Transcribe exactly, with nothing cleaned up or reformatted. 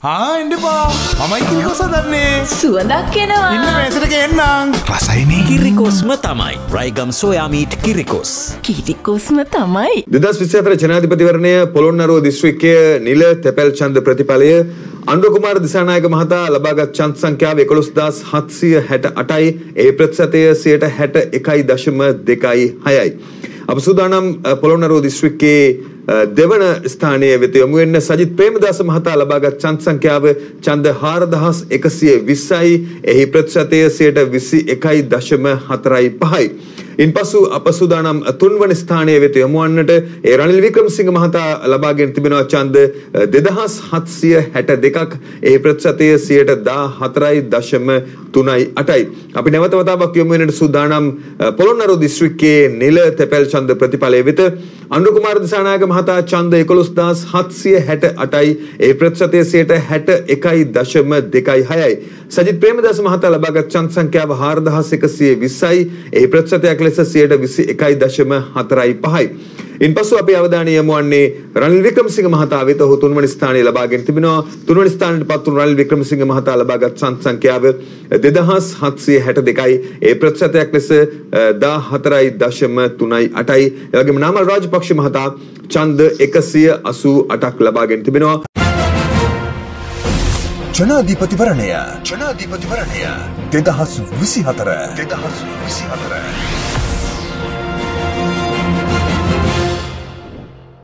ආ එන්නපා. මමයි කිරිකොස දන්නේ. සුවඳක් එනවා. ඉන්න මේසෙට එන්නම්. රසයිනේ. කිරිකොස්ම තමයි. රයිගම් සෝයා මීට් කිරිකොස්. කිරිකොස්ම තමයි. දෙදහස් විසිහතර ජනාධිපතිවරණය පොළොන්නරුව දිස්ත්‍රික්කයේ නිල තෙපැල් ඡන්ද ප්‍රතිඵලය අනුර කුමාර දිසානායක මහතා ලබාගත් ඡන්ද සංඛ්‍යාව එකොළොස් හදාස් හත්සිය හැට අටයි. ඒ ප්‍රතිශතය සියයට හැට එකයි දශම දෙකයි හයයි. අප සූදානම් පොළොන්නරුව දිස්ත්‍රික්කයේ දෙවන ස්ථානයේ වෙත යමු වෙන සජිත් ප්‍රේමදාස මහතා ලබාගත් ඡන්ද සංඛ්‍යාව ඡන්ද හාරදහස් එකසිය විස්සයි. එහි ප්‍රතිශතය සියයට විසි එකයි දශම හතරයි පහයි. ඉන්පසු අප සූදානම් තුන්වන ස්ථානයේ වෙත යමු වන්නට ඒ රනිල් වික්‍රමසිංහ මහතා ලබාගෙන තිබෙනවා ඡන්ද දෙදහස් හත්සිය හැට දෙකක්. එහි ප්‍රතිශතය සියයට දාහතරයි දශම තුනයි අටයි. අපි නැවත වතාවක් යමු වෙනට සූදානම් පොළොන්නරුව දිස්ත්‍රික්කයේ නිල තෙපැල් ඡන්ද ප්‍රතිඵලය වෙත අනුර කුමාර දිසානායක මහතා ඡන්ද එකොළොස් හදාස් හත්සිය හැට අටයි. ඒ ප්‍රතිශතය සියයට හැට එකයි දශම දෙකයි හයයි. සජිත් ප්‍රේමදාස මහතා ලබාගත් ඡන්ද සංඛ්‍යාව හාරදහස් එකසිය විස්සයි. ඒ ප්‍රතිශතයක් ලෙස සියයට විසි එකයි දශම හතරයි පහයි. ඉන්පසු අපි අවධානය යොමු වන්නේ රනිල් වික්‍රමසිංහ මහතා වෙත. ඔහු තුන්වන ස්ථානය ලබාගෙන තිබෙනවා. තුන්වන ස්ථානයට පත් වුණු රනිල් වික්‍රමසිංහ මහතා ලබාගත් ඡන්ද සංඛ්‍යාව දෙදහස් හත්සිය හැට දෙකයි. ඒ ප්‍රතිශතයක් ලෙස දාහතරයි දශම තුනයි අටයි. ඒ වගේම නාමල් රාජපක්ෂ මහතා ඡන්ද එකසිය අසූ අටක් ලබාගෙන තිබෙනවා. ජනාධිපතිවරණය ජනාධිපතිවරණය දෙදහස් විසිහතර දෙදහස් විසිහතර